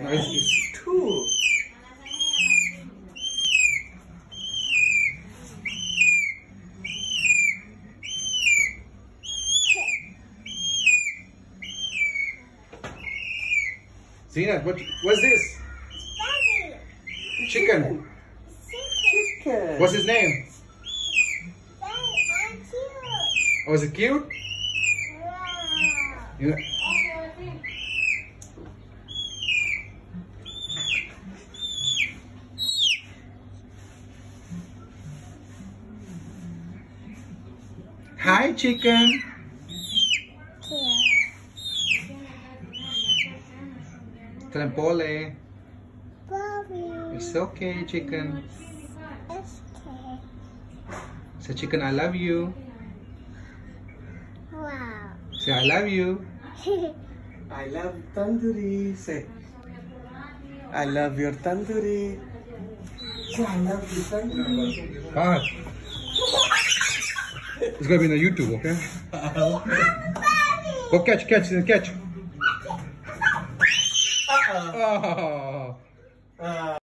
No, it's two. Zina, what's this? Daddy. Chicken. Chicken. What's his name? Daddy, I'm cute. Oh, is it cute? Wow. You, Hi, chicken. Trampole. Bobby. It's okay, chicken. It's okay. Say, chicken, I love you. Wow. Say, I love you. I love tandoori. Say, I love your tandoori. Say, I love you tandoori. Bye. It's gonna be on the YouTube, okay? Go catch. Oh.